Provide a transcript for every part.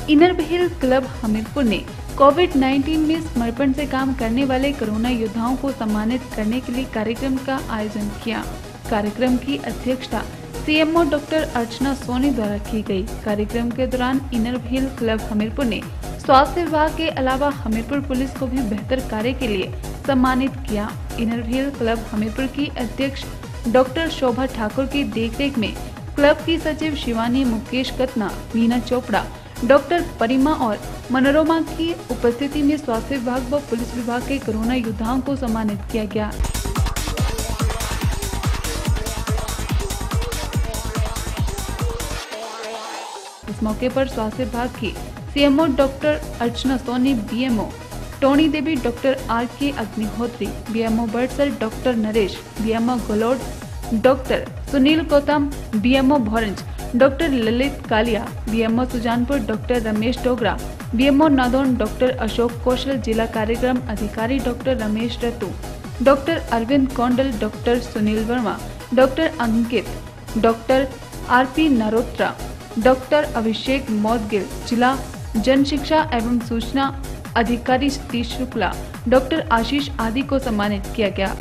Inner wheel club Hamirpur ने कोविड-19 में समर्पण से काम करने वाले कोरोना योद्धाओं को सम्मानित करने के लिए कार्यक्रम का आयोजन किया। कार्यक्रम की अध्यक्षता सीएमओ डॉक्टर अर्चना सोनी द्वारा की गई। कार्यक्रम के दौरान इनर व्हील क्लब हमीरपुर ने स्वास्थ्य विभाग के अलावा हमीरपुर पुलिस को भी बेहतर कार्य के लिए सम्मानित किया। इनर व्हील क्लब हमीरपुर की अध्यक्ष डॉक्टर शोभा ठाकुर की देखरेख में क्लब की सचिव शिवानी, मुकेश कतना, मीना चोपड़ा, डॉक्टर परिमा और मनोरमा की उपस्थिति में स्वास्थ्य विभाग व पुलिस विभाग के कोरोना योद्धाओं को सम्मानित किया गया। इस मौके पर स्वास्थ्य विभाग की CMO doctor Archana Soni, BMO Toni Devi, doctor RK. Agnihotri, BMO Badsar doctor Naresh, BMO Galod doctor Sunil Gautam, BMO Bhoranj doctor Lalit Kalia, BMO Sujanpur doctor Ramesh Dogra, BMO Nadaun doctor Ashok Kaushal, जिला कार्यक्रम अधिकारी doctor Ramesh Ratu, doctor Arvind Kaundal, doctor Sunil Verma, doctor Ankit, doctor RP. Narotra, doctor Abhishek Maudgil, जिला जन शिक्षा एवं सूचना अधिकारी सतीश शुक्ला, डॉक्टर आशीष आदि को सम्मानित किया गया।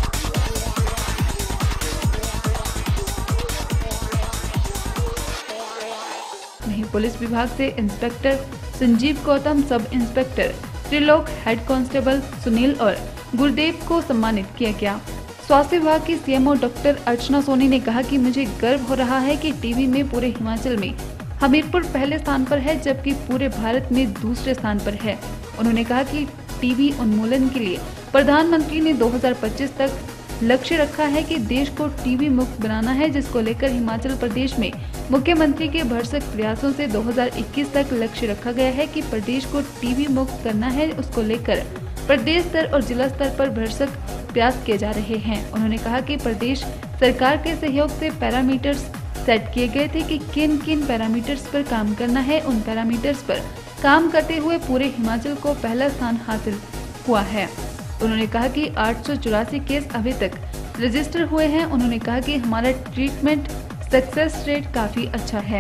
वहीं पुलिस विभाग से inspector Sanjeev Gautam, sub inspector Trilok, head constable Sunil और गुरुदेव को सम्मानित किया गया। स्वास्थ्य विभाग की सीएमओ डॉक्टर अर्चना सोनी ने कहा कि मुझे गर्व हो रहा है कि टीबी में पूरे हिमाचल में हमीरपुर पहले स्थान पर है, जबकि पूरे भारत में दूसरे स्थान पर है। उन्होंने कहा कि टीबी उन्मूलन के लिए प्रधानमंत्री ने 2025 तक लक्ष्य रखा है कि देश को टीबी मुक्त बनाना है, जिसको लेकर हिमाचल प्रदेश में मुख्यमंत्री के भरसक प्रयासों से 2021 तक लक्ष्य रखा गया है कि प्रदेश को टीबी मुक्त करना है। उसको लेकर प्रदेश स्तर और जिला स्तर पर भरसक प्रयास किए जा रहे हैं। उन्होंने कहा कि प्रदेश सरकार के सहयोग से पैरामीटर्स सेट किए गए थे कि किन किन पैरामीटर्स पर काम करना है। उन पैरामीटर्स पर काम करते हुए पूरे हिमाचल को पहला स्थान हासिल हुआ है। उन्होंने कहा कि 884 केस अभी तक रजिस्टर हुए हैं। उन्होंने कहा कि हमारा ट्रीटमेंट सक्सेस रेट काफी अच्छा है।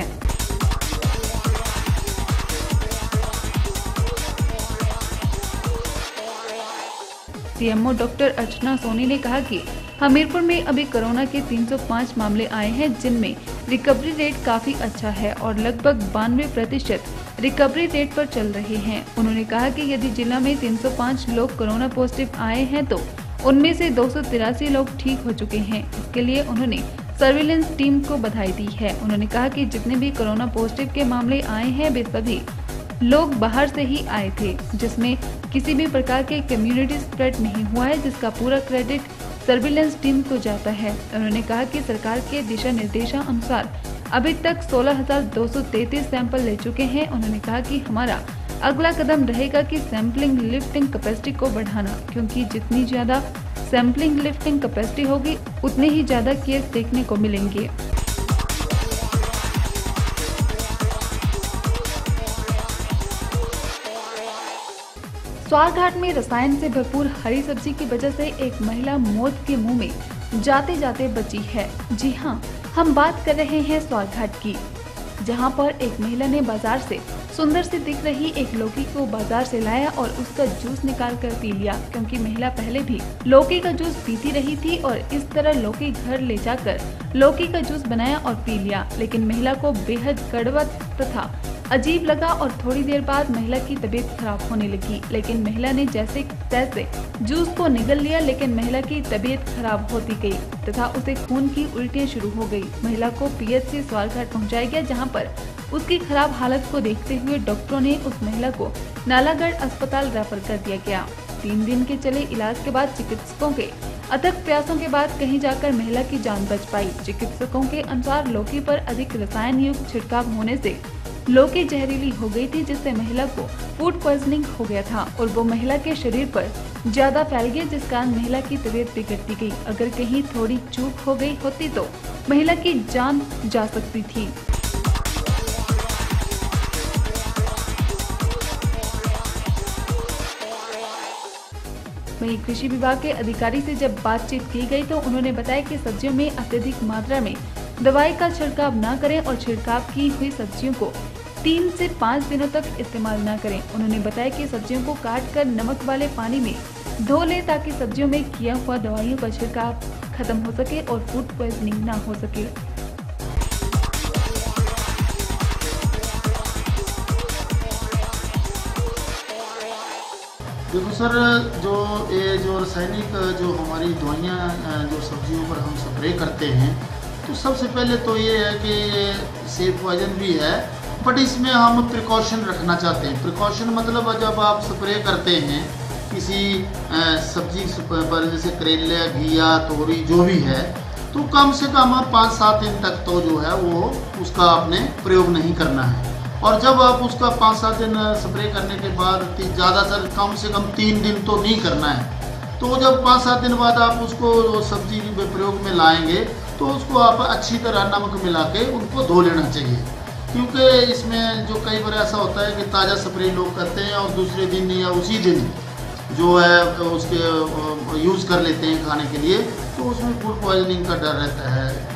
सीएमओ डॉक्टर अर्चना सोनी ने कहा कि हमीरपुर में अभी कोरोना के 305 मामले आए हैं, जिनमें रिकवरी रेट काफी अच्छा है और लगभग 92% रिकवरी रेट पर चल रहे हैं। उन्होंने कहा कि यदि जिला में 305 लोग कोरोना पॉजिटिव आए हैं तो उनमें से 283 लोग ठीक हो चुके हैं। इसके लिए उन्होंने सर्विलेंस टीम को बधाई दी है। उन्होंने कहा कि जितने भी कोरोना पॉजिटिव के मामले आए हैं वे सभी लोग बाहर से ही आए थे, जिसमें किसी भी प्रकार के कम्युनिटी स्प्रेड नहीं हुआ है, जिसका पूरा क्रेडिट सर्विलेंस टीम को जाता है। उन्होंने कहा कि सरकार के दिशा निर्देशानुसार अभी तक 16,233 सैंपल ले चुके हैं। उन्होंने कहा कि हमारा अगला कदम रहेगा कि सैंपलिंग लिफ्टिंग कैपेसिटी को बढ़ाना, क्योंकि जितनी ज्यादा सैंपलिंग लिफ्टिंग कैपेसिटी होगी उतने ही ज्यादा केस देखने को मिलेंगे। स्वारघाट में रसायन से भरपूर हरी सब्जी की वजह से एक महिला मौत के मुंह में जाते जाते बची है। जी हां, हम बात कर रहे हैं स्वारघाट की, जहां पर एक महिला ने बाजार से सुंदर सी दिख रही एक लौकी को बाजार से लाया और उसका जूस निकाल कर पी लिया, क्योंकि महिला पहले भी लौकी का जूस पीती रही थी और इस तरह लौकी घर ले जाकर लौकी का जूस बनाया और पी लिया। लेकिन महिला को बेहद कड़वा तथा अजीब लगा और थोड़ी देर बाद महिला की तबीयत खराब होने लगी। लेकिन महिला ने जैसे तैसे जूस को निगल लिया, लेकिन महिला की तबीयत खराब होती गई तथा उसे खून की उल्टियां शुरू हो गई। महिला को पीएचसी स्वारघाट पहुंचाया गया, जहां पर उसकी खराब हालत को देखते हुए डॉक्टरों ने उस महिला को नालागढ़ अस्पताल रेफर कर दिया गया। 3 दिन के चले इलाज के बाद चिकित्सकों के अथक प्रयासों के बाद कहीं जाकर महिला की जान बच पाई। चिकित्सकों के अनुसार लौकी पर अधिक रसायन युक्त छिड़काव होने से लौकी जहरीली हो गई थी, जिससे महिला को फूड पॉइजनिंग हो गया था और वो महिला के शरीर पर ज्यादा फैल गया, जिस कारण महिला की तबीयत बिगड़ती गई। अगर कहीं थोड़ी चूक हो गई होती तो महिला की जान जा सकती थी। वहीं कृषि विभाग के अधिकारी से जब बातचीत की गई तो उन्होंने बताया कि सब्जियों में अत्यधिक मात्रा में दवाई का छिड़काव न करें और छिड़काव की हुई सब्जियों को 3 से 5 दिनों तक इस्तेमाल न करें। उन्होंने बताया कि सब्जियों को काट कर नमक वाले पानी में धो लें ताकि सब्जियों में किया हुआ दवाइयों का छिड़काव खत्म हो सके और फूड पॉइजनिंग न हो सके। देखो सर, जो रासायनिक जो हमारी दवाइयाँ जो सब्जियों पर हम स्प्रे करते हैं, तो सबसे पहले तो ये है कि सेफ पॉइजन भी है, बट इसमें हम प्रिकॉशन रखना चाहते हैं। प्रिकॉशन मतलब जब आप स्प्रे करते हैं किसी सब्जी पर, जैसे करेला, घिया, तोरी जो भी है, तो कम से कम 5-7 दिन तक तो जो है वो उसका आपने प्रयोग नहीं करना है। और जब आप उसका 5-7 दिन स्प्रे करने के बाद ज़्यादातर कम से कम 3 दिन तो नहीं करना है। तो जब 5-7 दिन बाद आप उसको सब्जी के प्रयोग में लाएंगे तो उसको आप अच्छी तरह नमक मिला के उनको धो लेना चाहिए, क्योंकि इसमें जो कई बार ऐसा होता है कि ताज़ा स्प्रे लोग करते हैं और दूसरे दिन या उसी दिन जो है उसके यूज़ कर लेते हैं खाने के लिए, तो उसमें फूड पॉइजनिंग का डर रहता है।